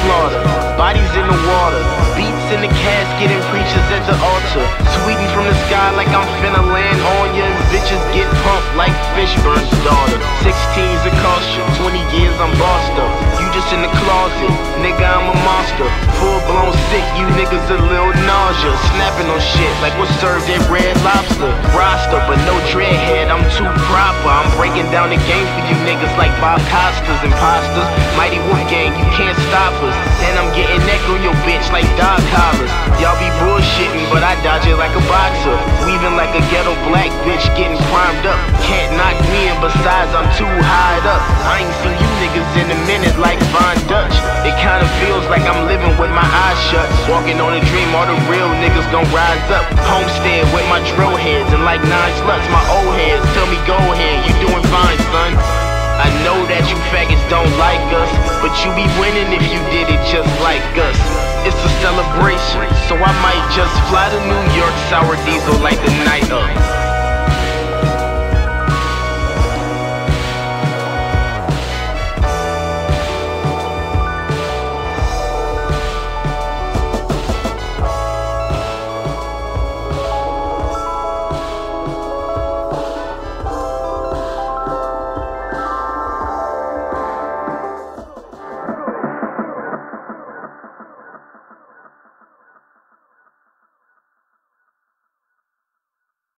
slaughter. Bodies in the water, beats in the casket and preachers at the altar. Tweeting from the sky like I'm finna land on ya, and bitches get pumped like Fishburne's daughter. 16's a cost you, 20 years I'm bossed up. You just in the closet, nigga I'm a monster. Full blown sick, you niggas a little nausea. Snapping on shit like what's served at Red Lobster. Roster, but no dreadhead, I'm too proper. I'm breaking down the game for you niggas like Bob Costas. Imposters, Mighty Wolf Gang, you can't stop us. And I'm getting neck on your bitch like dog collars. Y'all be bullshitting, but I dodge it like a boxer. Weaving like a ghetto black bitch getting primed up. Can't knock me in, besides I'm too high up. I ain't seen you niggas in a minute like Von Dutch. It kinda feels like I'm living with my eyes shut. Walking on a dream, all the real niggas gon' rise up. Homestead with my drill heads and like 9 sluts. My old heads tell me go ahead, you doing fine son. I know that you faggots don't like us, but you be winning if you did it just like us. It's a celebration, so I might just fly to New York, sour diesel like the